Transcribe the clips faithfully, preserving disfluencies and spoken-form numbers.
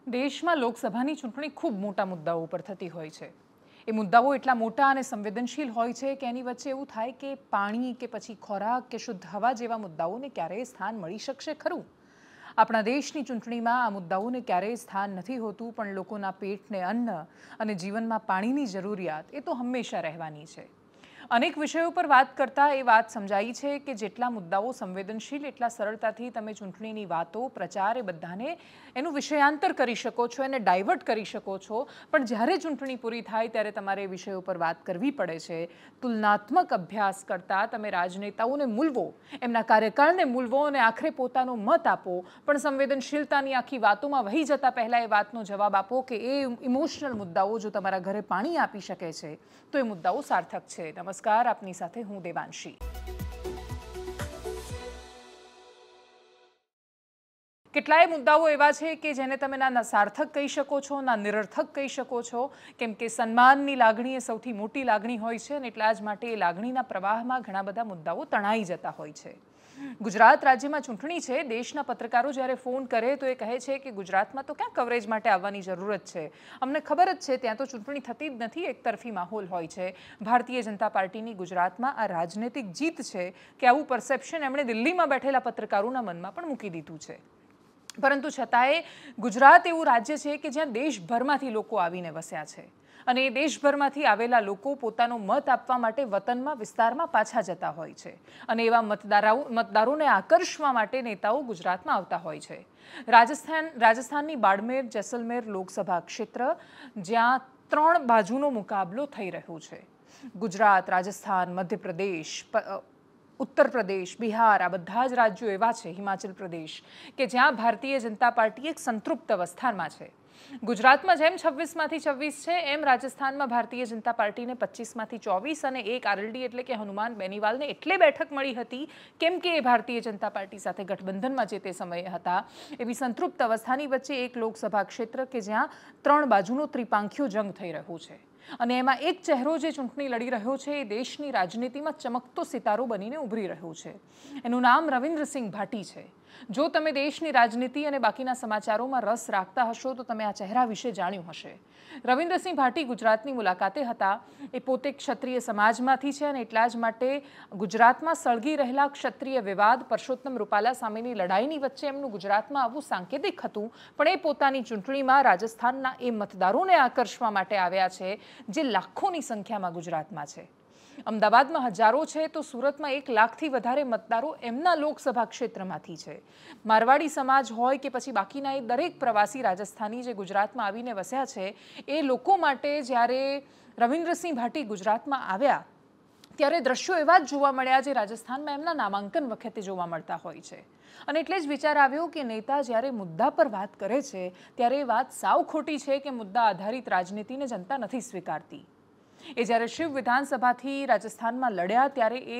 દેશમાં લોકસભાની ચૂંટણી ખૂબ મોટા મુદ્દાઓ ઉપર થતી હોય છે। એ મુદ્દાઓ એટલા મોટા અને સંવેદનશીલ હોય છે કે એની વચ્ચે એવું થાય કે પાણી કે પછી ખોરાક કે શુદ્ધ હવા જેવા મુદ્દાઓને ક્યારેય સ્થાન મળી શકશે ખરું? આપણા દેશની ચૂંટણીમાં આ મુદ્દાઓને ક્યારેય સ્થાન નથી હોતું, પણ લોકોના પેટને અન્ન અને જીવનમાં પાણીની જરૂરિયાત એ તો હંમેશા રહેવાની છે। અનેક વિષયો પર વાત કરતા એ વાત સમજાઈ છે કે જેટલા મુદ્દાઓ સંવેદનશીલ એટલા સરળતાથી તમે ચૂંટણીની વાતો પ્રચાર એ બધાને એનું વિષયાંતર કરી શકો છો, એને ડાયવર્ટ કરી શકો છો, પણ જ્યારે ચૂંટણી પૂરી થાય ત્યારે તમારે એ વિષયો પર વાત કરવી પડે છે। તુલનાત્મક અભ્યાસ કરતાં તમે રાજનેતાઓને મૂલવો, એમના કાર્યકાળને મૂલવો અને આખરે પોતાનો મત આપો, પણ સંવેદનશીલતાની આખી વાતોમાં વહી જતા પહેલાં એ વાતનો જવાબ આપો કે એ ઇમોશનલ મુદ્દાઓ જો તમારા ઘરે પાણી આપી શકે છે તો એ મુદ્દાઓ સાર્થક છે। નમસ્કાર, આપની સાથે હું દેવાંશી। કેટલાય મુદ્દાઓ એવા છે કે જેને તમે ના સાર્થક કહી શકો છો, ના નિરર્થક કહી શકો છો, કેમ કે સન્માનની લાગણી એ સૌથી મોટી લાગણી હોય છે અને એટલા જ માટે એ લાગણીના પ્રવાહમાં ઘણા બધા મુદ્દાઓ તણાઈ જતા હોય છે। ગુજરાત રાજ્યમાં ચૂંટણી છે। દેશના પત્રકારો જ્યારે ફોન કરે તો એ કહે છે કે ગુજરાતમાં તો ક્યાં કવરેજ માટે આવવાની જરૂરત છે, અમને ખબર જ છે ત્યાં તો ચૂંટણી થતી જ નથી, એકતરફી માહોલ હોય છે। ભારતીય જનતા પાર્ટીની ગુજરાતમાં આ રાજનૈતિક જીત છે કે આવું પરસેપ્શન એમણે દિલ્હીમાં બેઠેલા પત્રકારોના મનમાં પણ મૂકી દીધું છે। પરંતુ છતાંય ગુજરાત એવું રાજ્ય છે કે જ્યાં દેશભરમાંથી લોકો આવીને વસ્યા છે અને એ દેશભરમાંથી આવેલા લોકો પોતાનો મત આપવા માટે વતનમાં વિસ્તારમાં પાછા જતા હોય છે અને એવા મતદારો મતદારોને આકર્ષવા માટે નેતાઓ ગુજરાતમાં આવતા હોય છે। રાજસ્થાન રાજસ્થાનની બાડમેર જેસલમેર લોકસભા ક્ષેત્ર જ્યાં ત્રણ બાજુનો મુકાબલો થઈ રહ્યો છે। ગુજરાત, રાજસ્થાન, મધ્યપ્રદેશ, ઉત્તર પ્રદેશ, બિહાર, આ બધા જ રાજ્યો એવા છે, હિમાચલ પ્રદેશ, કે જ્યાં ભારતીય જનતા પાર્ટી એક સંતૃપ્ત અવસ્થામાં છે। ગુજરાતમાં જેમ છવ્વીસમાંથી છવ્વીસ છે એમ રાજસ્થાનમાં ભારતીય જનતા પાર્ટીને પચીસમાંથી ચોવીસ અને એક આરએલડી એટલે કે હનુમાન બેનીવાલને એટલે બેઠક મળી હતી કેમ કે એ ભારતીય જનતા પાર્ટી સાથે ગઠબંધનમાં જે તે સમયે હતા। એવી સંતૃપ્ત અવસ્થાની વચ્ચે એક લોકસભા ક્ષેત્ર કે જ્યાં ત્રણ બાજુનો ત્રિપાંખ્યો જંગ થઈ રહ્યો છે અને એમાં એક ચહેરો જે ચૂંટણી લડી રહ્યો છે એ દેશની રાજનીતિમાં ચમકતો સિતારો બનીને ઉભરી રહ્યો છે। એનું નામ રવિન્દ્રસિંહ ભાટી છે। જો તમે દેશની રાજનીતિ અને બાકીના સમાચારોમાં રસ રાખતા હશો તો તમે આ ચહેરા વિશે જાણ્યું હશે। રવિન્દ્રસિંહ ભાટી ગુજરાતની મુલાકાતે હતા। એ પોતે ક્ષત્રિય સમાજમાંથી છે અને એટલા જ માટે ગુજરાતમાં સળગી રહેલા ક્ષત્રિય વિવાદ, પરસોત્તમ રૂપાલા સામેની લડાઈની વચ્ચે એમનું ગુજરાતમાં આવવું સાંકેતિક હતું, પણ એ પોતાની ચૂંટણીમાં રાજસ્થાનના એ મતદારોને આકર્ષવા માટે આવ્યા છે જે લાખોની સંખ્યામાં ગુજરાતમાં છે। અમદાવાદમાં હજારો છે તો સુરતમાં એક લાખથી વધારે મતદારો એમના લોકસભા ક્ષેત્રમાંથી છે। મારવાડી સમાજ હોય કે પછી બાકીના એ દરેક પ્રવાસી રાજસ્થાની જે ગુજરાતમાં આવીને વસ્યા છે એ લોકો માટે જ્યારે રવિન્દ્રસિંહ ભાટી ગુજરાતમાં આવ્યા ત્યારે દ્રશ્યો એવા જ જોવા મળ્યા જે રાજસ્થાનમાં એમના નામાંકન વખતે જોવા મળતા હોય છે અને એટલે જ વિચાર આવ્યો કે નેતા જ્યારે મુદ્દા પર વાત કરે છે ત્યારે એ વાત સાવ ખોટી છે કે મુદ્દા આધારિત રાજનીતિને જનતા નથી સ્વીકારતી। એ જ્યારે શિવ વિધાનસભાથી રાજસ્થાનમાં લડ્યા ત્યારે એ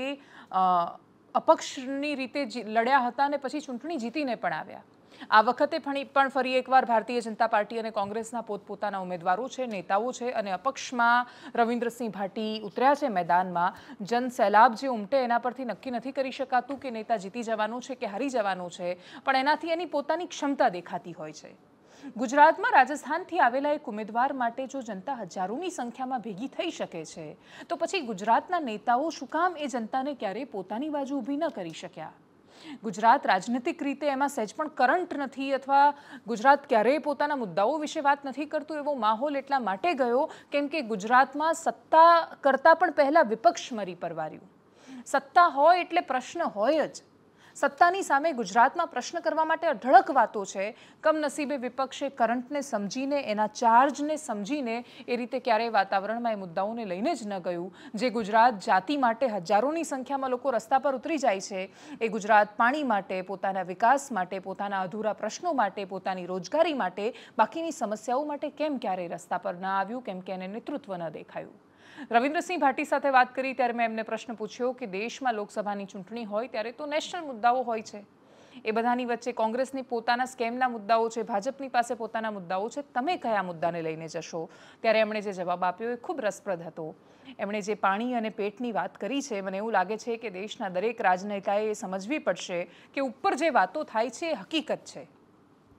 અપક્ષની રીતે લડ્યા હતા અને પછી ચૂંટણી જીતીને પણ આવ્યા। આ વખતે પણ ફરી એકવાર ભારતીય જનતા પાર્ટી અને કોંગ્રેસના પોતપોતાના ઉમેદવારો છે, નેતાઓ છે અને અપક્ષમાં રવિન્દ્રસિંહ ભાટી ઉતર્યા છે મેદાનમાં। જન સૈલાબ જે ઉમટે એના પરથી નક્કી નથી કરી શકાતું કે નેતા જીતી જવાનું છે કે હારી જવાનું છે, પણ એનાથી એની પોતાની ક્ષમતા દેખાતી હોય છે। ગુજરાતમાં રાજસ્થાનથી આવેલા એક ઉમેદવાર માટે જો જનતા હજારોની સંખ્યામાં ભેગી થઈ શકે છે તો પછી ગુજરાતના નેતાઓ શું કામ એ જનતાને ક્યારેય પોતાની બાજુ ઊભી ન કરી શક્યા? ગુજરાત રાજનીતિક રીતે એમાં સહેજ પણ કરંટ નથી અથવા ગુજરાત ક્યારેય પોતાના મુદ્દાઓ વિશે વાત નથી કરતું એવો માહોલ એટલા માટે ગયો કેમ કે ગુજરાતમાં સત્તા કરતાં પણ પહેલાં વિપક્ષ મરી પરવાર્યું। સત્તા હોય એટલે પ્રશ્ન હોય જ। સત્તાની સામે ગુજરાતમાં પ્રશ્ન કરવા માટે અઢળક વાતો છે। કમનસીબે વિપક્ષે કરંટને સમજીને, એના ચાર્જને સમજીને એ રીતે ક્યારેય વાતાવરણમાં એ મુદ્દાઓને લઈને જ ન ગયું જે ગુજરાત જાતિ માટે હજારોની સંખ્યામાં લોકો રસ્તા પર ઉતરી જાય છે, એ ગુજરાત પાણી માટે, પોતાના વિકાસ માટે, પોતાના અધૂરા પ્રશ્નો માટે, પોતાની રોજગારી માટે, બાકીની સમસ્યાઓ માટે કેમ ક્યારેય રસ્તા પર ન આવ્યું, કેમ કે એને નેતૃત્વ ન દેખાયું। રવિન્દ્રસિંહ ભાટી સાથે વાત કરી ત્યારે મેં એમને પ્રશ્ન પૂછ્યો કે દેશમાં લોકસભાની ચૂંટણી હોય ત્યારે તો નેશનલ મુદ્દાઓ હોય છે, એ બધાની વચ્ચે કોંગ્રેસની પોતાના સ્કેમના મુદ્દાઓ છે, ભાજપની પાસે પોતાના મુદ્દાઓ છે, તમે કયા મુદ્દાને લઈને જશો? ત્યારે એમણે જે જવાબ આપ્યો એ ખૂબ રસપ્રદ હતો। એમણે જે પાણી અને પેટની વાત કરી છે મને એવું લાગે છે કે દેશના દરેક રાજનેતાએ એ સમજવી પડશે કે ઉપર જે વાતો થાય છે એ હકીકત છે।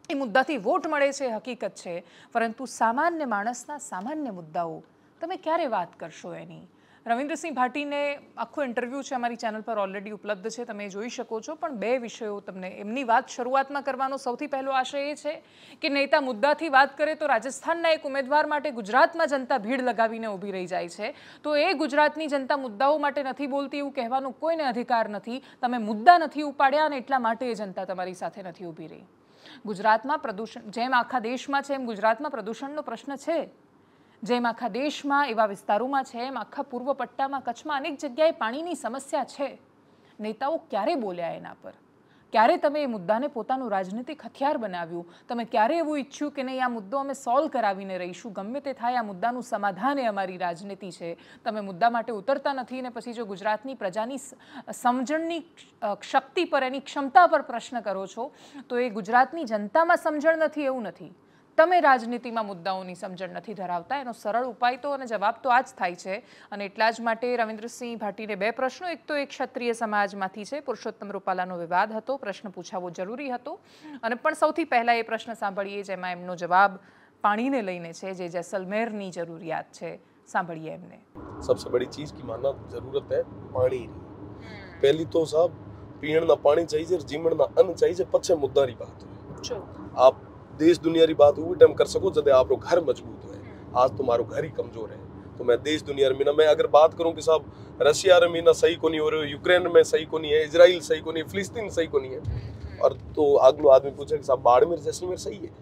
એ મુદ્દાથી વોટ મળે છે હકીકત છે, પરંતુ સામાન્ય માણસના સામાન્ય મુદ્દાઓ તમે ક્યારે વાત કરશો એની? રવિન્દ્રસિંહ ભાટીને આખો ઇન્ટરવ્યૂ છે અમારી ચેનલ પર ઓલરેડી ઉપલબ્ધ છે, તમે જોઈ શકો છો. પણ બે વિષયો તમને એમની વાત શરૂઆતમાં કરવાનો સૌથી પહેલો આશય એ છે કે નેતા મુદ્દાથી વાત કરે તો રાજસ્થાનના એક ઉમેદવાર માટે ગુજરાતમાં જનતા ભીડ લગાવીને ઊભી રહી જાય છે, તો એ ગુજરાતની જનતા મુદ્દાઓ માટે નથી બોલતી એવું કહેવાનો કોઈને અધિકાર નથી. તમે મુદ્દા નથી ઉપાડ્યા અને એટલા માટે એ જનતા તમારી સાથે નથી ઊભી રહી. ગુજરાતમાં પ્રદૂષણ જેમ આખા દેશમાં છે એમ ગુજરાતમાં પ્રદૂષણનો પ્રશ્ન છે. જેમ આખા દેશમાં એવા વિસ્તારોમાં છે એમ આખા પૂર્વ પટ્ટામાં કચ્છમાં અનેક જગ્યાએ પાણીની સમસ્યા છે. નેતાઓ ક્યારે બોલ્યા એના પર? ક્યારે તમે એ મુદ્દાને પોતાનું રાજનીતિક હથિયાર બનાવ્યું? તમે ક્યારે એવું ઈચ્છ્યું કે નહીં આ મુદ્દો અમે સોલ્વ કરાવીને રહીશું, ગમે તે થાય આ મુદ્દાનું સમાધાન એ અમારી રાજનીતિ છે? તમે મુદ્દા માટે ઉતરતા નથી ને પછી જો ગુજરાતની પ્રજાની સમજણની શક્તિ પર, એની ક્ષમતા પર પ્રશ્ન કરો છો તો એ ગુજરાતની જનતામાં સમજણ નથી એવું નથી, તમે રાજનીતિમાં મુદ્દાઓની સમજણ નથી ધરાવતા. એનો સરળ ઉપાય તો અને જવાબ તો આ જ થાય છે. અને એટલા જ માટે રવિન્દ્રસિંહ ભાટીને બે પ્રશ્નો, એક તો એક ક્ષત્રિય સમાજમાંથી છે, પુરુષોત્તમ રૂપાલાનો વિવાદ હતો, પ્રશ્ન પૂછાવો જરૂરી હતો. અને પણ સૌથી પહેલાં એ પ્રશ્ન સાંભળીએ જેમાં એમનો જવાબ પાણીને લઈને છે, જે જેસલમેરની જરૂરિયાત છે. સાંભળીએ એમને. सबसे बड़ी चीज की मानना जरूरत है पानी की। पहली तो साहब पीना पानी चाहिए, जीवना अन्न चाहिए, पछे मुद्दा री बात है। आप देश दुनिया री बात उस टाइम कर सको जब आपरो घर मजबूत है। आज तुम्हारो घर ही कमजोर है तो मैं देश दुनिया मीना मैं अगर बात करूं कि साहब रशिया रे मीना सही को नहीं हो रहे, यूक्रेन में सही को नहीं है, इजराइल सही को नहीं है, फिलिस्तीन सही को नहीं है, और तो अगलो आदमी पूछे कि साहब बाड़मेर जैसलमेर सही है,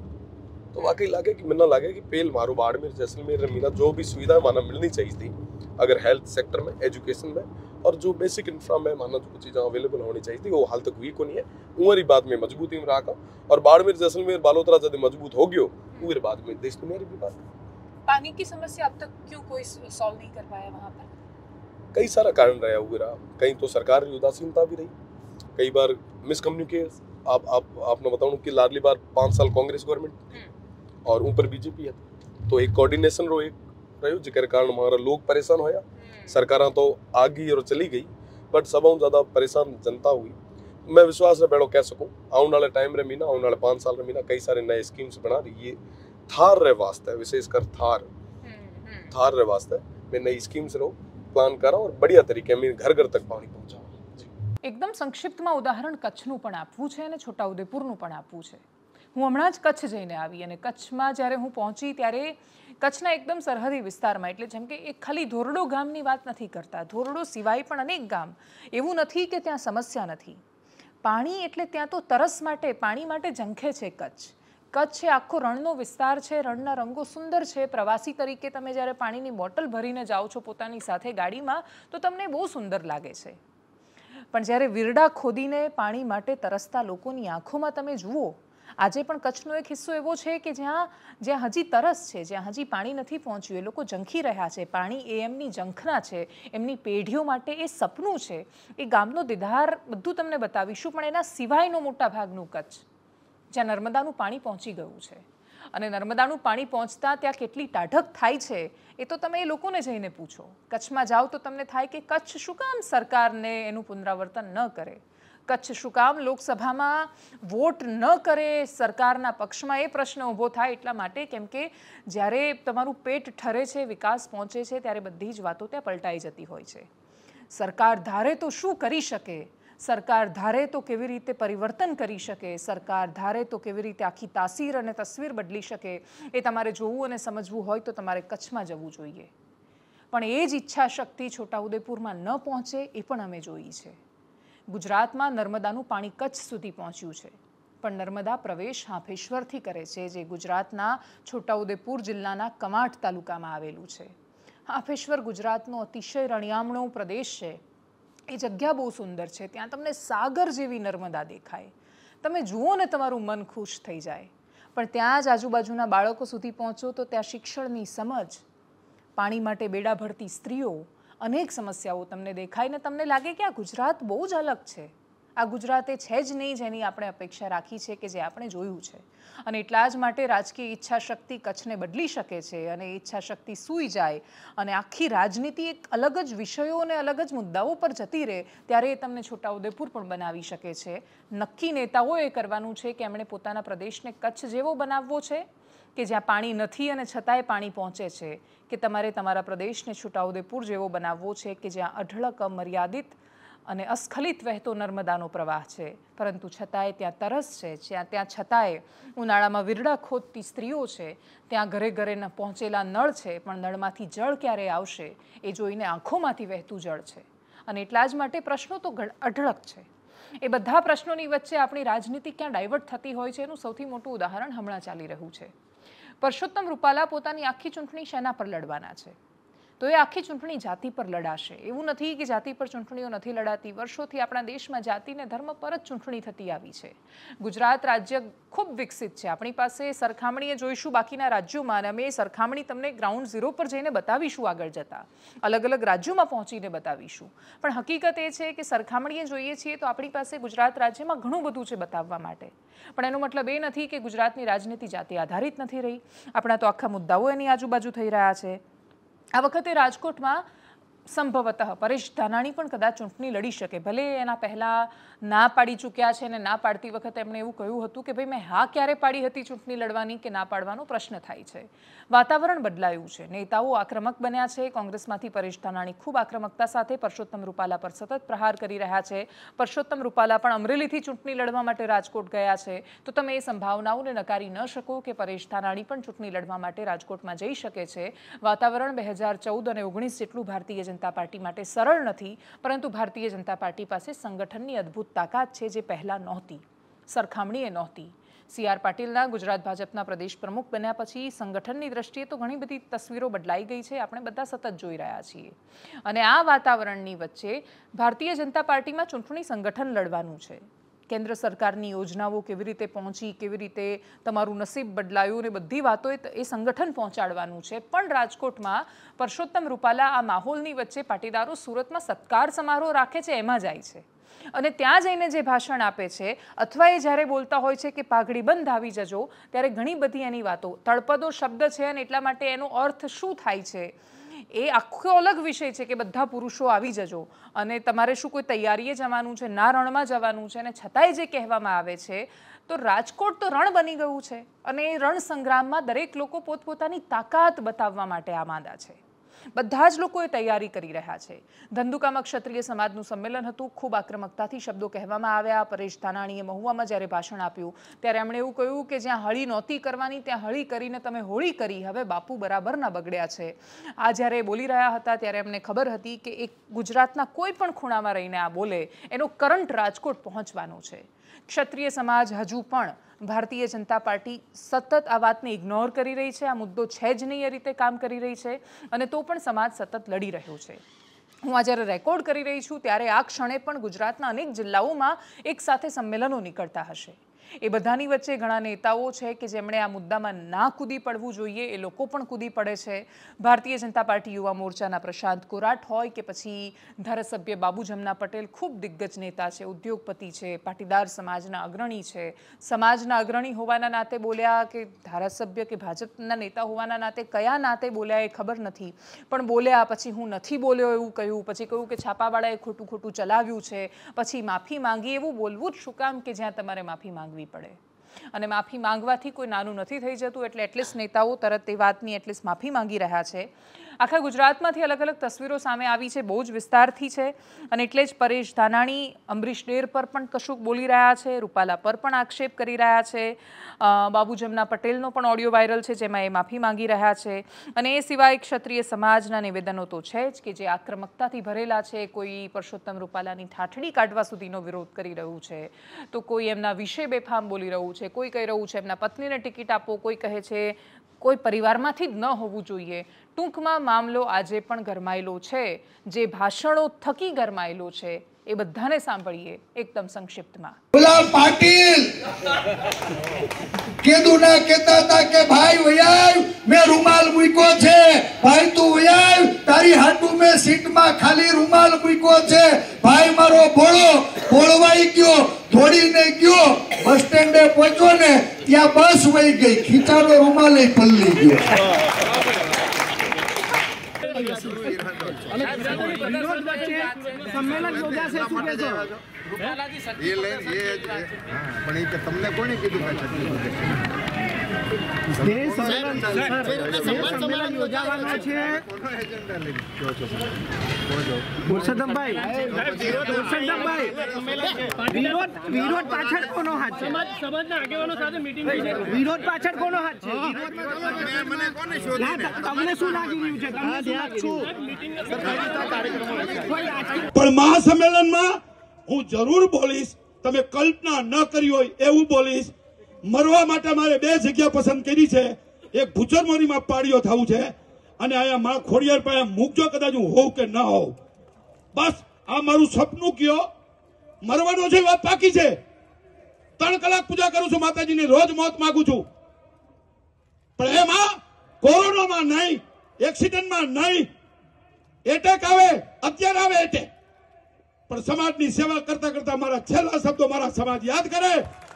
तो वाकई लगे कि मिलना लगे कि पेल मारो बाड़मेर जैसलमेर मीना जो भी सुविधा माना मिलनी चाहिए थी अगर हेल्थ सेक्टर में, एजुकेशन में और जो बेसिक इंफ्रा में माना जो चीज़ें अवेलेबल होनी चाहिए थी वो हाल तक हुई को नहीं है। उमरी बाद में मजबूती में रहा और बाड़मेर जैसलमेर बालोतरा जब मजबूत हो गयो उमर बाद में देश दुनिया की बात। पानी की समस्या अब तक क्यों कोई सॉल्व नहीं कर पाया वहाँ पर? कई सारा कारण रहा हुआ रहा, कहीं तो सरकार की उदासीनता भी रही, कई बार मिसकम्युनिकेट। आप आप आपने बताऊं कि लाडली बार पाँच साल कांग्रेस गवर्नमेंट और ऊपर बीजेपी है तो एक कोऑर्डिनेशन रो एक रहो जिसके कारण हमारा लोग परेशान होया। सरकारें तो आ गई और चली गई बट सब ज्यादा परेशान जनता हुई। मैं विश्वास से बैठो कह सकूं आने वाले टाइम रे मीना आने वाले पाँच साल रे मीना कई सारे नए स्कीम्स बना रही है थार रे वास्ते, विशेषकर थार थार रे वास्ते मैं नई स्कीम्स रो प्लान करा और बढ़िया तरीके में घर घर तक पानी पहुंचावा। एकदम संक्षिप्तમાં ઉદાહરણ કચ્છનું પણ આપવું છે અને છોટાઉદેપુરનું પણ આપવું છે. હું હમણાં જ કચ્છ જઈને આવી અને કચ્છમાં જ્યારે હું પહોંચી ત્યારે કચ્છના એકદમ સરહદી વિસ્તારમાં, એટલે જેમ કે એક ખાલી ધોરડો ગામની વાત નથી કરતા, ધોરડો સિવાય પણ અનેક ગામ, એવું નથી કે ત્યાં સમસ્યા નથી. પાણી એટલે ત્યાં તો તરસ માટે, પાણી માટે ઝંખે છે કચ્છ. કચ્છ એ આખો રણનો વિસ્તાર છે, રણના રંગો સુંદર છે. પ્રવાસી તરીકે તમે જ્યારે પાણીની બોટલ ભરીને જાઓ છો પોતાની સાથે ગાડીમાં તો તમને બહુ સુંદર લાગે છે. પણ જ્યારે વીરડા ખોદીને પાણી માટે તરસતા લોકોની આંખોમાં તમે જુઓ, આજે પણ કચ્છનો એક હિસ્સો એવો છે કે જ્યાં જ્યાં હજી તરસ છે, જ્યાં હજી પાણી નથી પહોંચ્યું, એ લોકો ઝંખી રહ્યા છે. પાણી એ એમની ઝંખના છે, એમની પેઢીઓ માટે એ સપનું છે. એ ગામનો દીદાર બધું તમને બતાવીશું, પણ એના સિવાયનો મોટા ભાગનું કચ્છ જ્યાં નર્મદાનું પાણી પહોંચી ગયું છે અને નર્મદાનું પાણી પહોંચતા ત્યાં કેટલી ટાઢક થાય છે એ તો તમે એ લોકોને જઈને પૂછો. કચ્છમાં જાઓ તો તમને થાય કે કચ્છ શું કામ સરકારને એનું પુનરાવર્તન ન કરે, કચ્છ શું કામ લોકસભામાં વોટ ન કરે સરકારના પક્ષમાં, એ પ્રશ્ન ઊભો થાય એટલા માટે કેમ કે જ્યારે તમારું પેટ ઠરે છે, વિકાસ પહોંચે છે, ત્યારે બધી જ વાતો ત્યાં પલટાઈ જતી હોય છે. સરકાર ધારે તો શું કરી શકે, સરકાર ધારે તો કેવી રીતે પરિવર્તન કરી શકે, સરકાર ધારે તો કેવી રીતે આખી તાસીર અને તસવીર બદલી શકે, એ તમારે જોવું અને સમજવું હોય તો તમારે કચ્છમાં જવું જોઈએ. પણ એ જ ઈચ્છા શક્તિ છોટાઉદેપુરમાં ન પહોંચે એ પણ અમે જોઈ છે. ગુજરાતમાં નર્મદાનું પાણી કચ્છ સુધી પહોંચ્યું છે પણ નર્મદા પ્રવેશ હાંફેશ્વરથી કરે છે, જે ગુજરાતના છોટાઉદેપુર જિલ્લાના કમાઠ તાલુકામાં આવેલું છે. હાંફેશ્વર ગુજરાતનો અતિશય રણિયામણો પ્રદેશ છે. એ જગ્યા બહુ સુંદર છે, ત્યાં તમને સાગર જેવી નર્મદા દેખાય, તમે જુઓ ને તમારું મન ખુશ થઈ જાય. પણ ત્યાં જ આજુબાજુના બાળકો સુધી પહોંચો તો ત્યાં શિક્ષણની સમજ, પાણી માટે બેડા ભરતી સ્ત્રીઓ, અનેક સમસ્યાઓ તમને દેખાય ને તમને લાગે કે આ ગુજરાત બહુ જ અલગ છે, આ ગુજરાતે છે જ નહીં જેની આપણે અપેક્ષા રાખી છે કે જે આપણે જોયું છે. અને એટલા જ માટે રાજકીય ઈચ્છા શક્તિ કચ્છને બદલી શકે છે અને ઈચ્છા શક્તિ સૂઈ જાય અને આખી રાજનીતિ એક અલગ જ વિષયો અને અલગ જ મુદ્દાઓ પર જતી રહે ત્યારે એ તમને છોટાઉદેપુર પણ બનાવી શકે છે. નક્કી નેતાઓએ કરવાનું છે કે એમણે પોતાના પ્રદેશને કચ્છ જેવો બનાવવો છે કે જ્યાં પાણી નથી અને છતાંય પાણી પહોંચે છે, કે તમારે તમારા પ્રદેશને છોટાઉદેપુર જેવો બનાવવો છે કે જ્યાં અઢળક મર્યાદિત અને અસ્ખલિત વહેતો નર્મદાનો પ્રવાહ છે પરંતુ છતાંય ત્યાં તરસ છે, જ્યાં ત્યાં છતાંય ઉનાળામાં વીરડા ખોદતી સ્ત્રીઓ છે, ત્યાં ઘરે ઘરે પહોંચેલા નળ છે પણ નળમાંથી જળ ક્યારે આવશે એ જોઈને આંખોમાંથી વહેતું જળ છે. અને એટલા જ માટે પ્રશ્નો તો અઢળક છે. એ બધા પ્રશ્નોની વચ્ચે આપણી રાજનીતિ ક્યાં ડાયવર્ટ થતી હોય છે એનું સૌથી મોટું ઉદાહરણ હમણાં ચાલી રહ્યું છે. પરસોત્તમ રૂપાલા પોતાની આખી ચૂંટણી શેના પર લડવાના છે? તો એ આખી ચૂંટણી જાતિ પર લડાશે. એવું નથી કે જાતિ પર ચૂંટણીઓ નથી લડાતી. વર્ષોથી આપણા દેશમાં જાતિ અને ધર્મ પર જ ચૂંટણી થતી આવી છે. ગુજરાત રાજ્ય ખૂબ વિકસિત છે. આપણી પાસે સરખામણીએ જોઈશું બાકીના રાજ્યોમાં અને અમે એ સરખામણી તમને ગ્રાઉન્ડ ઝીરો પર જઈને બતાવીશું આગળ જતા, અલગ અલગ રાજ્યોમાં પહોંચીને બતાવીશું. પણ હકીકત એ છે કે સરખામણીએ જોઈએ છીએ તો આપણી પાસે ગુજરાત રાજ્યમાં ઘણું બધું છે બતાવવા માટે. પણ એનો મતલબ એ નથી કે ગુજરાતની રાજનીતિ જાતિ આધારિત નથી રહી. આપણા તો આખા મુદ્દાઓ એની આજુબાજુ થઈ રહ્યા છે. આ વખતે રાજકોટમાં સંભવતઃ પરેશ ધાનાણી પણ કદાચ ચૂંટણી લડી શકે. ભલે એના પહેલાં ના પાડી ચૂક્યા છે અને ના પાડતી વખતે એમણે એવું કહ્યું હતું કે ભાઈ મેં હા ક્યારે પાડી હતી ચૂંટણી લડવાની કે ના પાડવાનો પ્રશ્ન થાય છે. વાતાવરણ બદલાયું છે, નેતાઓ આક્રમક બન્યા છે. કોંગ્રેસમાંથી પરેશ ધાનાણી ખૂબ આક્રમકતા સાથે પરસોત્તમ રૂપાલા પર સતત પ્રહાર કરી રહ્યા છે. પરસોત્તમ રૂપાલા પણ અમરેલીથી ચૂંટણી લડવા માટે રાજકોટ ગયા છે. તો તમે એ સંભાવનાઓને નકારી ન શકો કે પરેશ ધાનાણી પણ ચૂંટણી લડવા માટે રાજકોટમાં જઈ શકે છે. વાતાવરણ બે હજાર ચૌદ અને ઓગણીસ જેટલું ભારતીય જનતા પાર્ટી માટે સરળ નથી, પરંતુ ભારતીય જનતા પાર્ટી પાસે સંગઠનની અદ્ભુત તાકાત છે જે પહેલાં નહોતી, સરખામણીએ નહોતી. સી આર પાટીલના ગુજરાત ભાજપના પ્રદેશ પ્રમુખ બન્યા પછી સંગઠનની દ્રષ્ટિએ તો ઘણી બધી તસવીરો બદલાઈ ગઈ છે. આપણે બધા સતત જોઈ રહ્યા છીએ. અને આ વાતાવરણની વચ્ચે ભારતીય જનતા પાર્ટીમાં ચૂંટણી સંગઠન લડવાનું છે. કેન્દ્ર સરકારની યોજનાઓ કેવી રીતે પહોંચી, કેવી રીતે તમારું નસીબ બદલાયું ને બધી વાતો એ સંગઠન પહોંચાડવાનું છે. પણ રાજકોટમાં પરસોત્તમ રૂપાલા આ માહોલની વચ્ચે પાટીદારો સુરતમાં સત્કાર સમારોહ રાખે છે એમાં જાય છે અને ત્યાં જઈને જે ભાષણ આપે છે અથવા એ જ્યારે બોલતા હોય છે કે પાઘડી બંધ આવી જજો, ત્યારે ઘણી બધી એની વાતો તળપદો શબ્દ છે અને એટલા માટે એનો અર્થ શું થાય છે એ આખો અલગ વિષય છે કે બધા પુરુષો આવી જજો અને તમારે શું કોઈ તૈયારીએ જવાનું છે, ના રણમાં જવાનું છે. અને છતાંય જે કહેવામાં આવે છે તો રાજકોટ તો રણ બની ગયું છે અને એ રણ સંગ્રામમાં દરેક લોકો પોતપોતાની તાકાત બતાવવા માટે આમાંદા છે. બધા જ લોકોએ તૈયારી કરી રહ્યા છે. ધંધુકામાં ક્ષત્રિય સમાજનું સંમેલન હતું. ખૂબ આક્રમકતાથી શબ્દો કહેવામાં આવ્યા. પરેશ ધાનાણીએ મહુવામાં જ્યારે ભાષણ આપ્યું ત્યારે એમણે એવું કહ્યું કે જ્યાં હળી નહોતી કરવાની ત્યાં હળી કરીને તમે હોળી કરી. હવે બાપુ બરાબરના બગડ્યા છે. આ જ્યારે બોલી રહ્યા હતા ત્યારે એમને ખબર હતી કે એક ગુજરાતના કોઈ પણ ખૂણામાં રહીને આ બોલે એનો કરંટ રાજકોટ પહોંચવાનો છે. ક્ષત્રિય સમાજ હજુ પણ ભારતીય જનતા પાર્ટી સતત આ વાતને ઇગ્નોર કરી રહી છે. આ મુદ્દો છે જ નહીં એ રીતે કામ કરી રહી છે અને તો પણ સમાજ સતત લડી રહ્યો છે. હું આ જ્યારે રેકોર્ડ કરી રહી છું ત્યારે આ ક્ષણે પણ ગુજરાતના અનેક જિલ્લાઓમાં એક સાથે સંમેલનો નીકળતા હશે. એ બધાની વચ્ચે ઘણા નેતાઓ છે કે જેમણે આ મુદ્દામાં ના કૂદી પડવું જોઈએ એ લોકો પણ કૂદી પડે છે. ભારતીય જનતા પાર્ટી યુવા મોરચાના પ્રશાંત કોરાટ હોય કે પછી ધારાસભ્ય બાબુ જમના પટેલ ખૂબ દિગ્ગજ નેતા છે, ઉદ્યોગપતિ છે, પાટીદાર સમાજના અગ્રણી છે. સમાજના અગ્રણી હોવાના નાતે બોલ્યા કે ધારાસભ્ય કે ભાજપના નેતા હોવાના નાતે કયા નાતે બોલ્યા એ ખબર નથી, પણ બોલ્યા. પછી હું નથી બોલ્યો એવું કહ્યું, પછી કહ્યું કે છાપાવાળાએ ખોટું ખોટું ચલાવ્યું છે, પછી માફી માંગી. એવું બોલવું જ શું કામ કે જ્યાં તમારે માફી માંગવી પડે? અને માફી માંગવાથી કોઈ નાનું નથી થઈ જતું. એટલે એટલીસ્ટ નેતાઓ તરત એ વાતની એટલીસ્ટ માફી માંગી રહ્યા છે. આખા ગુજરાતમાંથી અલગ અલગ તસવીરો સામે આવી છે, બહુ જ વિસ્તારથી છે. અને એટલે જ પરેશ ધાનાણી અમરીશ ડેર પર પણ કશુંક બોલી રહ્યા છે, રૂપાલા પર પણ આક્ષેપ કરી રહ્યા છે. બાબુ જમના પટેલનો પણ ઓડિયો વાયરલ છે જેમાં એ માફી માંગી રહ્યા છે. અને એ સિવાય ક્ષત્રિય સમાજના નિવેદનો તો છે જ કે જે આક્રમકતાથી ભરેલા છે. કોઈ પરસોત્તમ રૂપાલાની ઠાઠડી કાઢવા સુધીનો વિરોધ કરી રહ્યું છે, તો કોઈ એમના વિશે બેફામ બોલી રહ્યું છે, કોઈ કહી રહ્યું છે એમના પત્નીને ટિકિટ આપો, કોઈ કહે છે કોઈ પરિવારમાંથી જ ન હોવું જોઈએ. ટૂંકમાં મામલો આજે પણ ગરમાયેલો છે. જે ભાષણો થકી ગરમાયેલો છે એ બધાને સાંભળીએ એકદમ સંક્ષિપ્તમાં. ગુલાબ પાટીલ કેદુના કહેતા હતા કે ભાઈ વયાવ મેં રૂમાલ મૂક્યો છે, ભાઈ તું વયાવ તારી હાટુ મેં સીટમાં ખાલી રૂમાલ મૂક્યો છે. ભાઈ મારો ભોળો બોળવાઈ ગયો, દોડીને ગયો, બસ સ્ટેન્ડે પહોંચ્યો ને ત્યાં બસ વહી ગઈ, ખીચાનો રૂમાલ પલ્લી ગયો. સંમેલન યોજાશે શું કહેશો? તમને કોને કીધું સંમેલન યોજાવાનું છે? પુરુષોત્તમભાઈ, પુરુષોત્તમભાઈ, વિરોધ વિરોધ પાછળ કોનો હાથ છે? સમાજના આગેવાનો સાથે મીટિંગ વિરોધ પાછળ કોનો હાથ છે? તમને શું લાગી રહ્યું છે? પણ મહાસંમેલનમાં હું જરૂર બોલીશ, તમે કલ્પના ન કરી હોય એવું બોલીશ. મરવા માટે મારે બે જગ્યા પસંદ કરી છે. એક ભૂચરમોરીમાં પાડીઓ થવું છે અને અહીંયા માં ખોડિયાર પાસે મૂકજો, કદાચ હું હોઉં કે ન હોઉં. બસ આ મારું સપનું કયો. મરવાનો છે વાત બાકી છે. ત્રણ કલાક પૂજા કરું છું માતાજીની, રોજ મોત માંગુ છું, પણ એમાં કોરોનામાં નહીં, એક્સિડન્ટમાં નહીં. એટેક આવે અત્યારે આવે એટેક, પણ સમાજની સેવા કરતા કરતા મારા છેલ્લા શબ્દો મારા સમાજ યાદ કરે.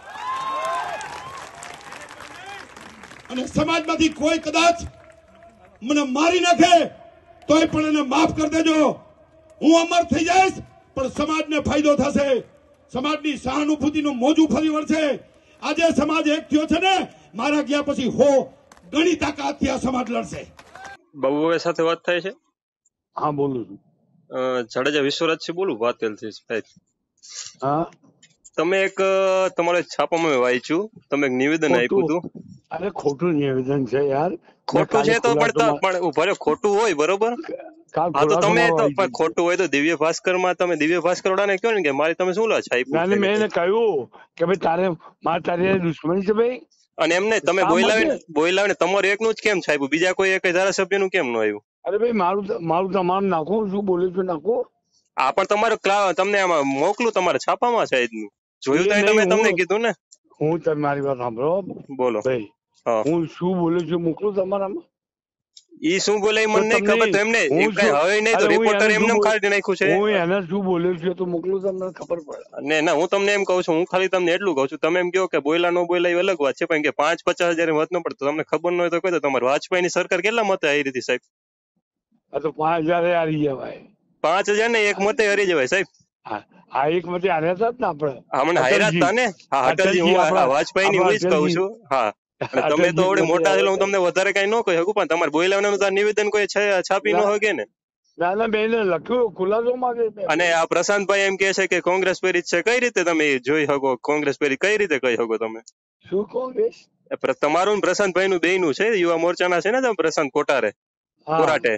અને સમાજમાંથી કોઈ કદાચ મને મારી નાખે તોય પણ એને માફ કરી દેજો. હું અમર થઈ જઈશ પણ સમાજને ફાયદો થશે. સમાજની સહાનુભૂતિનું મોજું ફરી વળશે. આજે સમાજ એક થયો છે ને, મારા ગયા પછી હો ઘણી તાકાતથી આ સમાજ લડશે. બાબુભાઈ સાથે વાત થાય છે? હા બોલું છું. જાડેજા વિશ્વરાજસિંહ બોલું વાતેલથી. સાહેબ હા, તમે એક તમારે છાપામાં વાંચ્યું, તમે એક નિવેદન આપ્યું હતું. અરે ખોટું નિવેદન છે યાર. ખોટું છે તો પણ પણ ઉભા રહ્યો, ખોટું હોય બરોબર. હા તો તમે તો પણ ખોટું હોય તો દિવ્ય ભાસ્કર માં તમે દિવ્ય ભાસ્કર વાળાને કહો ને કે મારી તમે શું લા છાપ્યું. મેં એને કહ્યું કે ભાઈ તારે મારે તારી દુશ્મની છે ભાઈ. અને એમને તમે બોલાવીને બોલાવીને તમારું એકનું જ કેમ છાપ્યું, બીજા કોઈ એક ધારાસભ્યનું કેમ ન આવ્યું? અરે ભાઈ મારું મારું તમારું નાખો, શું બોલ્યું છું નાખો. આ પણ તમારું તમને આમાં મોકલું તમારે છાપામાં છે જોયું તો તમે તમને કીધું ને. હું તમારી વાત સાંભળો. બોલો ભાઈ, હું શું બોલું છું મોકલું તમારામાં. ઈ શું બોલે મને નહીં ખબર, તો એમને કઈ હવે નહીં તો રિપોર્ટર એમને કાઢી નાખ્યું છે. હું એને શું બોલ્યો છું તો મોકલું, તમને ખબર પડે ને. ના, હું તમને એમ કહું છું, હું ખાલી તમને એટલું કહું છું, તમે એમ કહો કે બોયલા નો બોયલા એ અલગ વાત છે, પણ કે પાંચ પચાસ હજાર મત ન પડતો તમને ખબર ન હોય તો કહી દો. તમારે વાજપેયી ની સરકાર કેટલા મતે હારી હતી સાહેબ? આ તો પાંચ હજાર હારી જવાય. પાંચ હજાર ને એક મતે હારી જવાય સાહેબ. હા, એક મતે હાર્યા હતા ને આપડે હમણાં હાર્યા હતા ને. હા, અટલજી, હું વાજપેયી ની હું જ કહું છું. હા, તમે તો આવડે મોટા છો, હું તમને વધારે કઈ ન કહી શકું, પણ તમારે બોયલાવાનું નિવેદન કોઈ છાપી ન હોય ને. લખ્યું ખુલાસો માંગે. અને આ પ્રશાંતભાઈ એમ કે છે કે કોંગ્રેસ પ્રેરિત છે. કઈ રીતે તમે જોઈ શકો કોંગ્રેસ પ્રેરિત? કઈ રીતે કહી શકો તમે? શું કોંગ્રેસ? તમારું પ્રશાંતભાઈ નું બે નું છે, યુવા મોરચાના છે ને તમે, પ્રશાંત કોટારે કોરાટે.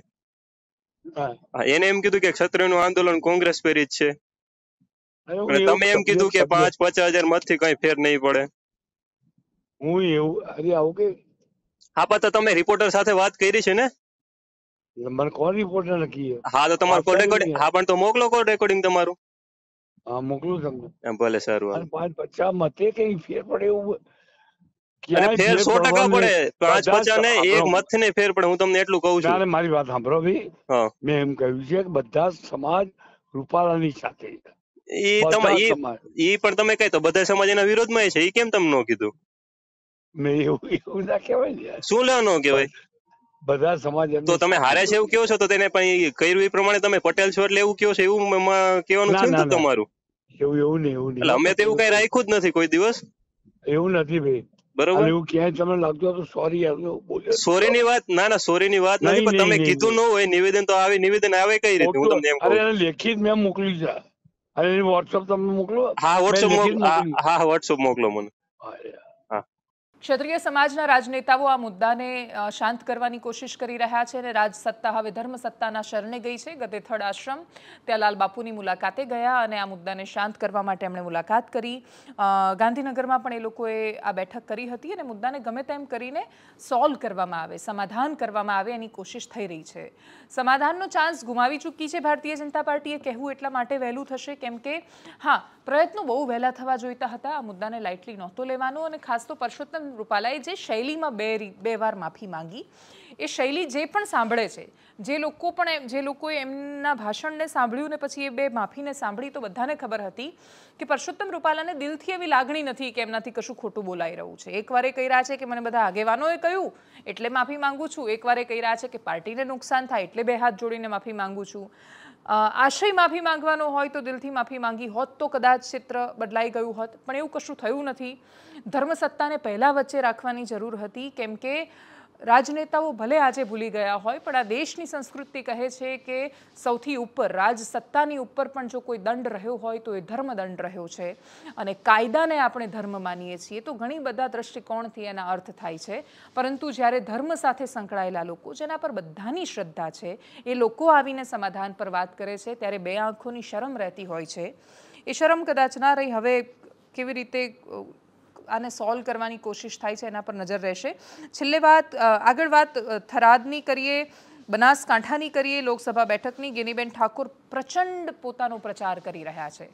એને એમ કીધું કે ક્ષત્રિયનું આંદોલન કોંગ્રેસ પ્રેરિત છે. તમે એમ કીધું કે પાંચ પચાસ હજાર મત થી કઈ ફેર નહીં પડે. હું એવું અરે આવું કે હા, પણ તો તમે રિપોર્ટર સાથે વાત કરી છે ને? મને કોણ રિપોર્ટર લખી? હા, તો તમારું કોલ રેકોર્ડિંગ. હા, પણ તો મોકલો કોલ રેકોર્ડિંગ તમારું. હા, મોકલું તમને. ભલે, સારું. પાંચ પચાસ મતે કઈ ફેર પડે એવું? ફેર સો ટકા પડે. પાંચ પચાસ ને એક મત ને ફેર પડે. હું તમને એટલું કહું છું. મારી વાત સાંભળો ભાઈ. મેં એમ કહ્યું છે કે બધા સમાજ રૂપાલાની સાથે. ઈ તમે ઈ પણ તમે કઈ તો બધા સમાજ એના વિરોધમાં છે. ઈ કેમ તમે ન કીધું? મેં એવું એવું ના કહેવાય. શું લેવા ન કહેવાય? બધા સમાજ તો તમે હારે છે એવું કહો છો, તો તેને પણ કર્યું એ પ્રમાણે તમે પટેલ છો એટલે એવું કહો છો, એવું કહેવાનું છે ને તમારું? એવું એવું નહીં, એવું નહીં. અમે તો એવું કઈ રાખ્યું જ નથી કોઈ દિવસ. એવું નથી ભાઈ, બરોબર. એવું ક્યાંય તમને લાગતું તો સોરી બોલ્યો. સોરી ની વાત ના ના સોરી ની વાત નથી, પણ તમે કીધું ન હોય નિવેદન તો આવે. નિવેદન આવે કઈ રીતે? હું તમને એમ કહું. અરે લેખિત મેં મોકલી છે. અરે વોટ્સઅપ તમને મોકલો. હા, વોટ્સઅપ મોકલો. હા, વોટ્સઅપ મોકલો મને. ક્ષત્રિય સમાજના રાજનેતાઓ આ મુદ્દાને શાંત કરવાની કોશિશ કરી રહ્યા છે અને રાજસત્તા હવે ધર્મ સત્તાના શરણે ગઈ છે. ગદેથડ આશ્રમ ત્યાં લાલ બાપુની મુલાકાતે ગયા અને આ મુદ્દાને શાંત કરવા માટે એમણે મુલાકાત કરી. ગાંધીનગરમાં પણ એ લોકોએ આ બેઠક કરી હતી અને મુદ્દાને ગમે તેમ કરીને સોલ્વ કરવામાં આવે, સમાધાન કરવામાં આવે એની કોશિશ થઈ રહી છે. સમાધાનનો ચાન્સ ગુમાવી ચૂકી છે ભારતીય જનતા પાર્ટીએ કહેવું એટલા માટે વહેલું થશે કેમ કે હા, પ્રયત્નો બહુ વહેલા થવા જોઈતા હતા. આ મુદ્દાને લાઇટલી નહોતો લેવાનો અને ખાસ તો પરસોત્તમ રૂપાલાએ જે શૈલીમાં બે બે વાર માફી માંગી, એ શૈલી જે પણ સાંભળે છે, જે લોકો પણ જે લોકોએ એમના ભાષણને સાંભળ્યું ને પછી એ બે માફીને સાંભળી, તો બધાને ખબર હતી કે પરસોત્તમ રૂપાલાને દિલથી એવી લાગણી નથી કે એમનાથી કશું ખોટું બોલાઈ રહ્યું છે. એકવાર એ કહી રહ્યા છે કે મને બધા આગેવાનોએ કહ્યું એટલે માફી માંગુ છું, એકવાર એ કહી રહ્યા છે કે પાર્ટીને નુકસાન થાય એટલે બે હાથ જોડીને માફી માંગુ છું. આશય માફી માંગવાનો હોય તો દિલથી માફી માંગી હોત તો કદાચ ચિત્ર બદલાઈ ગયું હોત, પણ એવું કશું થયું નથી. ધર્મસત્તાને પહેલાં વચ્ચે રાખવાની જરૂર હતી, કેમ કે રાજનેતાઓ ભલે આજે ભૂલી ગયા હોય, પણ આ દેશની સંસ્કૃતિ કહે છે કે સૌથી ઉપર રાજસત્તાની ઉપર પણ જો કોઈ દંડ રહ્યો હોય તો એ ધર્મદંડ રહ્યો છે, અને કાયદાને આપણે ધર્મ માનીએ છીએ. તો ઘણી બધા દ્રષ્ટિકોણથી એના અર્થ થાય છે, પરંતુ જ્યારે ધર્મ સાથે સંકળાયેલા લોકો, જેના પર બધાની શ્રદ્ધા છે, એ લોકો આવીને સમાધાન પર વાત કરે છે, ત્યારે બે આંખોની શરમ રહેતી હોય છે. એ શરમ કદાચ ના રહી. હવે કેવી રીતે આને સોલ્વ કરવાની કોશિશ થાય છે એના પર નજર રહેશે. છેલ્લે વાત આગળ વાત થરાદની કરીએ, બનાસકાંઠાની કરીએ. લોકસભા બેઠકની ગેનીબેન ઠાકોર પ્રચંડ પોતાનો પ્રચાર કરી રહ્યા છે,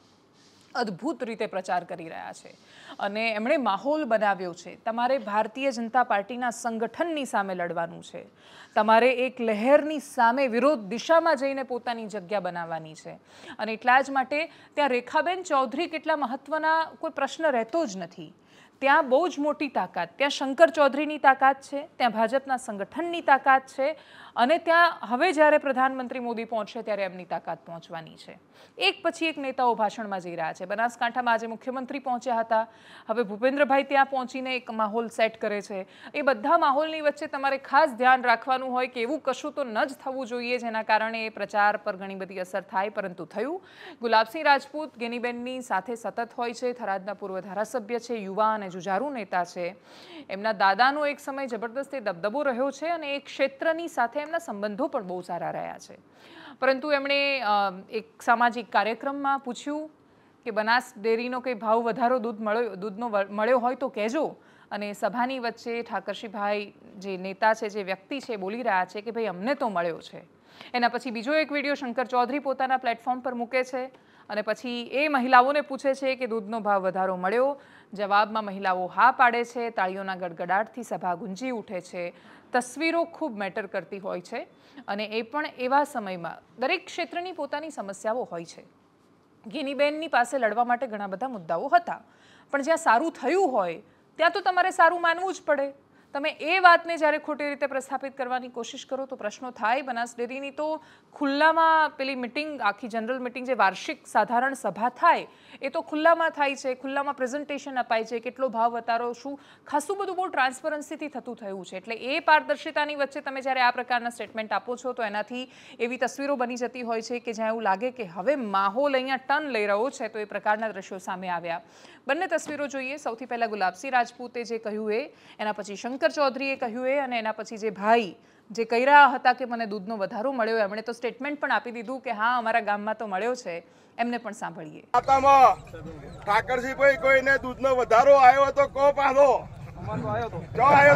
અદ્ભુત રીતે પ્રચાર કરી રહ્યા છે, અને એમણે માહોલ બનાવ્યો છે. તમારે ભારતીય જનતા પાર્ટીના સંગઠનની સામે લડવાનું છે, તમારે એક લહેરની સામે વિરોધ દિશામાં જઈને પોતાની જગ્યા બનાવવાની છે, અને એટલા જ માટે ત્યાં રેખાબેન ચૌધરી કેટલા મહત્વના કોઈ પ્રશ્ન રહેતો જ નથી. ત્યાં બહુ જ મોટી તાકાત, ત્યાં શંકર ચૌધરીની તાકાત છે, ત્યાં ભાજપના સંગઠનની તાકાત છે, અને ત્યાં હવે જ્યારે પ્રધાનમંત્રી મોદી પહોંચશે ત્યારે એમની તાકાત પહોંચવાની છે. એક પછી એક નેતાઓ ભાષણમાં જઈ રહ્યા છે. બનાસકાંઠામાં આજે મુખ્યમંત્રી પહોંચ્યા હતા, હવે ભૂપેન્દ્રભાઈ ત્યાં પહોંચીને એક માહોલ સેટ કરે છે. એ બધા માહોલની વચ્ચે તમારે ખાસ ધ્યાન રાખવાનું હોય કે એવું કશું તો ન જ થવું જોઈએ જેના કારણે એ પ્રચાર પર ઘણી બધી અસર થાય, પરંતુ થયું. ગુલાબસિંહ રાજપૂત ગેનીબેનની સાથે સતત હોય છે, થરાદના પૂર્વ ધારાસભ્ય છે, યુવા અને જુજારુ નેતા છે. એમના દાદાનો એક સમય જબરદસ્ત દબદબો રહ્યો છે, અને એ ક્ષેત્રની સાથે એમના સંબંધો પણ બહુ સારા રહ્યા છે. પરંતુ એમણે એક સામાજિક કાર્યક્રમમાં પૂછ્યું કે બનાસ ડેરીનો કંઈ ભાવ વધારો દૂધ મળ્યો દૂધનો મળ્યો હોય તો કહેજો, અને સભાની વચ્ચે ઠાકરશીભાઈ જે નેતા છે, જે વ્યક્તિ છે, બોલી રહ્યા છે કે ભાઈ અમને તો મળ્યો છે. એના પછી બીજો એક વિડીયો શંકર ચૌધરી પોતાના પ્લેટફોર્મ પર મૂકે છે, અને પછી એ મહિલાઓને પૂછે છે કે દૂધનો ભાવ વધારો મળ્યો. જવાબમાં મહિલાઓ હા પાડે છે, તાળીઓના ગડગડાટથી સભા ગુંજી ઉઠે છે. તસવીરો ખૂબ મેટર કરતી હોય છે, અને એ પણ એવા સમયમાં દરેક ક્ષેત્રની પોતાની સમસ્યાઓ હોય છે. ગેનીબેનની પાસે લડવા માટે ઘણા બધા મુદ્દાઓ હતા, પણ જ્યાં સારું થયું હોય ત્યાં તો તમારે સારું માનવું જ પડે. તમે એ વાતને જ્યારે ખોટી રીતે પ્રસ્થાપિત કરવાની કોશિશ કરો તો પ્રશ્નો થાય. બનાસ ડેરીની તો ખુલ્લામાં પેલી મિટિંગ, આખી જનરલ મિટિંગ, જે વાર્ષિક સાધારણ સભા થાય, એ તો ખુલ્લામાં થાય છે, ખુલ્લામાં પ્રેઝન્ટેશન અપાય છે, કેટલો ભાવ વધારો, શું, ખાસું બધું બહુ ટ્રાન્સપરન્સીથી થતું થયું છે. એટલે એ પારદર્શિતાની વચ્ચે તમે જ્યારે આ પ્રકારના સ્ટેટમેન્ટ આપો છો તો એનાથી એવી તસવીરો બની જતી હોય છે કે જ્યાં એવું લાગે કે હવે માહોલ અહીંયા ટર્ન લઈ રહ્યો છે. તો એ પ્રકારના દ્રશ્યો સામે આવ્યા. બંને તસવીરો જોઈએ. સૌથી પહેલાં ગુલાબસિંહ રાજપૂતે જે કહ્યું એ, એના પછી શંકર ચૌધરીએ કહ્યું એ, અને એના પછી જે ભાઈ જે કહી રહ્યા હતા કે મને દૂધનો વધારો મળ્યો, એમણે તો સ્ટેટમેન્ટ પણ આપી દીધું કે હા અમારા ગામમાં તો મળ્યો છે. એમને પણ સાંભળીએ. ઠાકરજીભાઈ કોઈને દૂધનો વધારો આવ્યો તો કો પાછો જો આવ્યો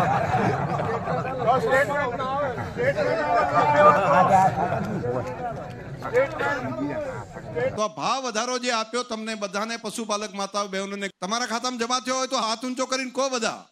તો તો ભાવ વધારો જે આપ્યો તમને બધાને, પશુપાલક માતાઓ બહેનોને, તમારા ખાતામાં જમા થયો હોય તો હાથ ઊંચો કરીને કો બધા.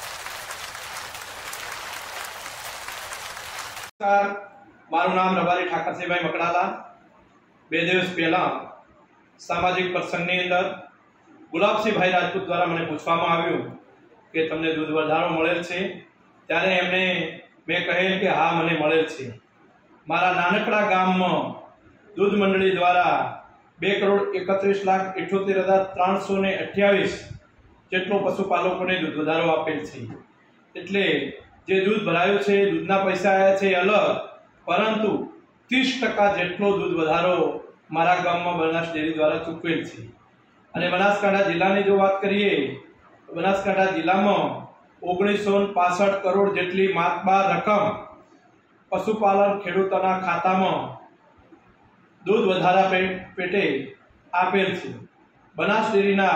મારું નામ રબારી ઠાકરસિંહભાઈ મકડાલા. બે દિવસ પહેલા સામાજિક પ્રસંગની અંદર ગુલાબસિંહભાઈ રાજપૂત દ્વારા મને પૂછવામાં આવ્યું કે તમને દૂધ વધારો મળેલ છે, ત્યારે એમને મેં કહેલ કે હા મને મળેલ છે. મારા નાનકડા ગામમાં દૂધ મંડળી દ્વારા બે કરોડ એકત્રીસ લાખ ઇઠ્યોતેર હજાર ત્રણસો ને અઠ્યાવીસ જેટલો પશુપાલકોને દૂધ વધારો આપેલ છે. એટલે જે દૂધ ભરાયું છે, દૂધના પૈસા આવ્યા છે અલગ, પરંતુ ત્રીસ ટકા જેટલો દૂધ વધારો મારા ગામમાં બનાસ ડેરી દ્વારા ચૂકવેલ છે. અને બનાસકાંઠા જિલ્લાની જો વાત કરીએ તો બનાસકાંઠા જિલ્લામાં ઓગણીસો પાસઠ કરોડ જેટલી માતબાર રકમ પશુપાલન ખેડૂતોના ખાતામાં દૂધ વધારા પેટે આપેલ છે. બનાસ ડેરીના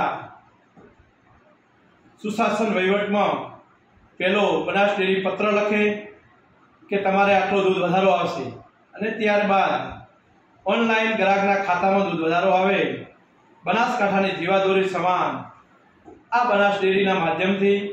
સુશાસન વહીવટમાં પેલો બનાસ ડેરી પત્ર લખે કે તમારે આટલો દૂધ વધારો આવશે, અને ત્યારબાદ ઓનલાઈન ગ્રાહકના ખાતામાં દૂધ વધારો આવે. બનાસકાંઠાની જીવાદોરી સમાન આ બનાસ ડેરીના માધ્યમથી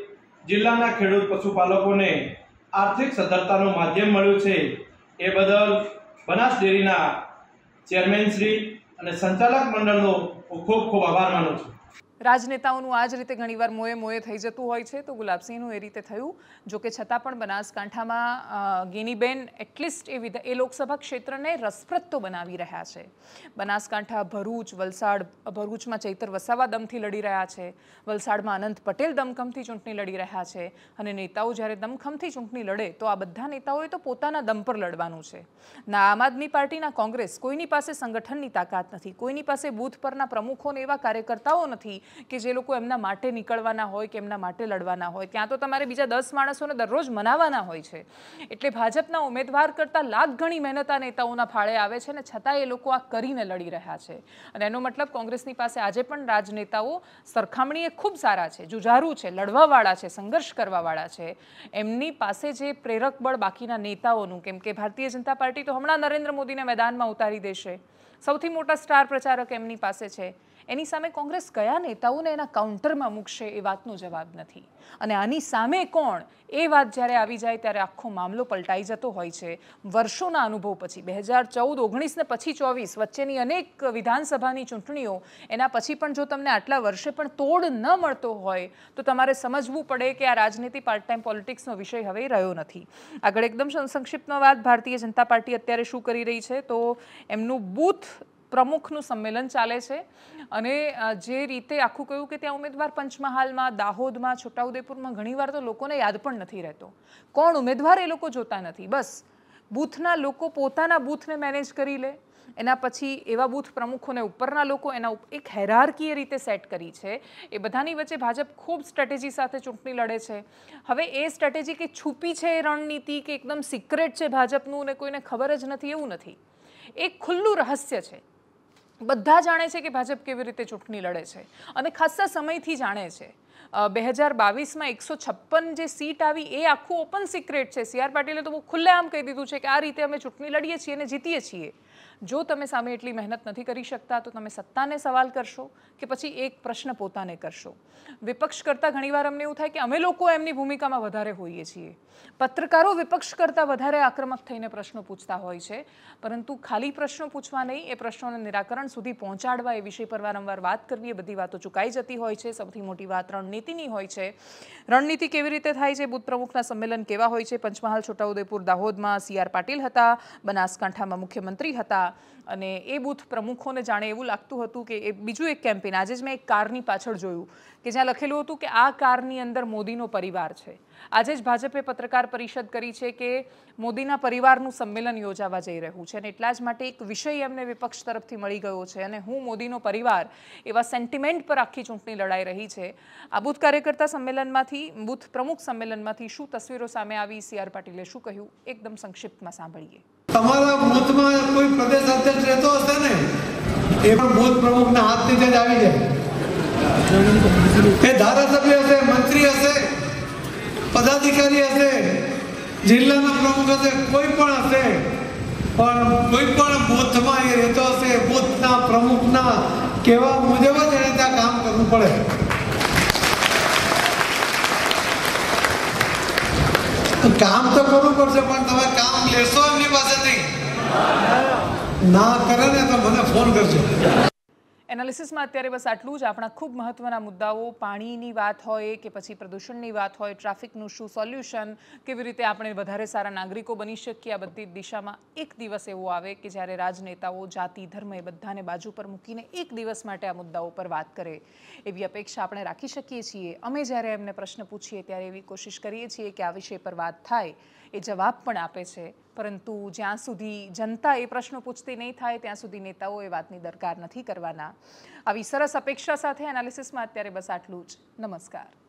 જિલ્લાના ખેડૂત પશુપાલકોને આર્થિક સદ્ધરતાનું માધ્યમ મળ્યું છે એ બદલ બનાસ ડેરીના ચેરમેન શ્રી અને સંચાલક મંડળનો હું ખૂબ ખૂબ આભાર માનું છું. રાજનેતાઓનું આ જ રીતે ઘણીવાર મોએ મોએ થઈ જતું હોય છે, તો ગુલાબસિંહનું એ રીતે થયું. જો કે છતાં પણ બનાસકાંઠામાં ગેનીબેન એટલીસ્ટ એ વિધ એ લોકસભા ક્ષેત્રને રસપ્રદ તો બનાવી રહ્યા છે. બનાસકાંઠા, ભરૂચ, વલસાડ, ભરૂચમાં ચૈતર વસાવા દમથી લડી રહ્યા છે, વલસાડમાં અનંત પટેલ દમખમથી ચૂંટણી લડી રહ્યા છે. અને નેતાઓ જ્યારે દમખમથી ચૂંટણી લડે તો આ બધા નેતાઓએ તો પોતાના દમ પર લડવાનું છે. ના આમ આદમી પાર્ટી ના કોંગ્રેસ, કોઈની પાસે સંગઠનની તાકાત નથી, કોઈની પાસે બૂથ પરના પ્રમુખોને એવા કાર્યકર્તાઓ નથી કે જે લોકો એમના માટે નીકળવાના હોય કે એમના માટે લડવાના હોય. ત્યાં તો તમારે બીજા દસ માણસોને દરરોજ મનાવવાના હોય છે. એટલે ભાજપના ઉમેદવાર કરતાં લાખ ગણી મહેનત આ નેતાઓના ફાળે આવે છે, અને છતાં એ લોકો આ કરીને લડી રહ્યા છે. અને એનો મતલબ કોંગ્રેસની પાસે આજે પણ રાજનેતાઓ સરખામણીએ ખૂબ સારા છે, જુજારુ છે, લડવાવાળા છે, સંઘર્ષ કરવાવાળા છે. એમની પાસે જે પ્રેરક બળ બાકીના નેતાઓનું, કેમ કે ભારતીય જનતા પાર્ટી તો હમણાં નરેન્દ્ર મોદીને મેદાનમાં ઉતારી દેશે, સૌથી મોટા સ્ટાર પ્રચારક એમની પાસે છે. એની સામે કોંગ્રેસ કયા નેતાઓને એના કાઉન્ટરમાં મૂકશે એ વાતનો જવાબ નથી. અને આની સામે કોણ એ વાત જ્યારે આવી જાય ત્યારે આખો મામલો પલટાઈ જતો હોય છે. વર્ષોના અનુભવ પછી બે હજાર ચૌદ ઓગણીસ ને પછી ચોવીસ વચ્ચેની અનેક વિધાનસભાની ચૂંટણીઓ, એના પછી પણ જો તમને આટલા વર્ષે પણ તોડ ન મળતો હોય તો તમારે સમજવું પડે કે આ રાજનીતિ પાર્ટ ટાઈમ પોલિટિક્સનો વિષય હવે રહ્યો નથી. આગળ એકદમ સંક્ષિપ્તમાં વાત, ભારતીય જનતા પાર્ટી અત્યારે શું કરી રહી છે, તો એમનું બૂથ પ્રમુખનું સંમેલન ચાલે છે. અને જે રીતે આખું કહ્યું કે ત્યાં ઉમેદવાર પંચમહાલમાં, દાહોદમાં, છોટાઉદેપુરમાં ઘણીવાર તો લોકોને યાદ પણ નથી રહેતો કોણ ઉમેદવાર, એ લોકો જોતા નથી. બસ બૂથના લોકો પોતાના બૂથને મેનેજ કરી લે, એના પછી એવા બૂથ પ્રમુખોને ઉપરના લોકો એના એક હેરાર્કી એ રીતે સેટ કરી છે. એ બધાની વચ્ચે ભાજપ ખૂબ સ્ટ્રેટેજી સાથે ચૂંટણી લડે છે. હવે એ સ્ટ્રેટેજી કે છુપી છે, એ રણનીતિ કે એકદમ સિક્રેટ છે ભાજપનું ને કોઈને ખબર જ નથી, એવું નથી. એક ખુલ્લું રહસ્ય છે. બધા જાણે છે કે ભાજપ કેવી રીતે ચૂંટણી લડે છે, અને ખાસા સમયથી જાણે છે. બે હજાર બાવીસમાં એકસો છપ્પન જે સીટ આવી એ આખું ઓપન સિક્રેટ છે. સી આર પાટીલે તો બહુ ખુલ્લેઆમ કહી દીધું છે કે આ રીતે અમે ચૂંટણી લડીએ છીએ અને જીતીએ છીએ. જો તમે સામે એટલી મહેનત નથી કરી શકતા તો તમે સત્તાને સવાલ કરશો કે પછી એક પ્રશ્ન પોતાને કરશો. વિપક્ષ કરતાં ઘણીવાર અમને એવું થાય કે અમે લોકો એમની ભૂમિકામાં વધારે હોઈએ છીએ. પત્રકારો વિપક્ષ કરતાં વધારે આક્રમક થઈને પ્રશ્નો પૂછતા હોય છે, પરંતુ ખાલી પ્રશ્નો પૂછવા નહીં, એ પ્રશ્નોને નિરાકરણ સુધી પહોંચાડવા, એ વિષય પર વારંવાર વાત કરવી, એ બધી વાતો ચૂકાઈ જતી હોય છે. સૌથી મોટી વાત રણનીતિની હોય છે. રણનીતિ કેવી રીતે થાય છે, બુથ પ્રમુખના સંમેલન કેવા હોય છે. પંચમહાલ, છોટાઉદેપુર, દાહોદમાં સી આર પાટીલ હતા, બનાસકાંઠામાં મુખ્યમંત્રી હતા, અને એ બૂથ પ્રમુખોને જાણે એવું લાગતું હતું કે એ બીજું એક કેમ્પેન. આજે જ મેં એક કારની પાછળ જોયું કે જ્યાં લખેલું હતું કે આ કારની અંદર મોદીનો પરિવાર છે. આજે જ ભાજપે પત્રકાર પરિષદ કરી છે કે મોદીના પરિવારનું સંમેલન યોજાવા જઈ રહ્યું છે, અને એટલા જ માટે એક વિષય એમને વિપક્ષ તરફથી મળી ગયો છે, અને હું મોદીનો પરિવાર એવા સેન્ટિમેન્ટ પર આખી ચૂંટણી લડાઈ રહી છે. આ બૂથ કાર્યકર્તા સંમેલનમાંથી, બૂથ પ્રમુખ સંમેલનમાંથી શું તસવીરો સામે આવી, સી આર પાટીલે શું કહ્યું, એકદમ સંક્ષિપ્તમાં સાંભળીએ. તમારા બૂથમાં કોઈ પ્રદેશ અધ્યક્ષ રહેતો હશે ને, એ પણ બૂથ પ્રમુખના હાથ નીચે જ આવી જાય. એ ધારાસભ્ય હશે, મંત્રી હશે, પદાધિકારી હશે, જિલ્લાના પ્રમુખ હશે, કોઈ પણ હશે, પણ કોઈ પણ બૂથમાં એ રહેતો હશે, બૂથના પ્રમુખના કહેવા મુજબ જ એને ત્યાં કામ કરવું પડે. કામ તો કરવું પડશે, પણ તમે કામ લેશો એમની પાસેથી, ના કરે ને તો મને ફોન કરજો. એનાલિસિસમાં અત્યારે બસ આટલું જ. આપણા ખૂબ મહત્વના મુદ્દાઓ, પાણીની વાત હોય કે પછી પ્રદૂષણની વાત હોય, ટ્રાફિકનું શું સોલ્યુશન, કેવી રીતે આપણે વધારે સારા નાગરિકો બની શકીએ, આ બધી દિશામાં એક દિવસ એવો આવે કે જ્યારે રાજનેતાઓ જાતિ, ધર્મ એ બધાને બાજુ પર મૂકીને એક દિવસ માટે આ મુદ્દાઓ પર વાત કરે, એવી અપેક્ષા આપણે રાખી શકીએ છીએ. અમે જ્યારે એમને પ્રશ્ન પૂછીએ ત્યારે એવી કોશિશ કરીએ છીએ કે આ વિષય પર વાત થાય. એ જવાબ પણ આપે છે, પરંતુ જ્યાં સુધી જનતા એ પ્રશ્નો પૂછતી નહીં થાય ત્યાં સુધી નેતાઓ એ વાતની દરકાર નથી કરવાના. આવી સરસ અપેક્ષા સાથે એનાલિસિસમાં અત્યારે બસ આટલું જ. નમસ્કાર.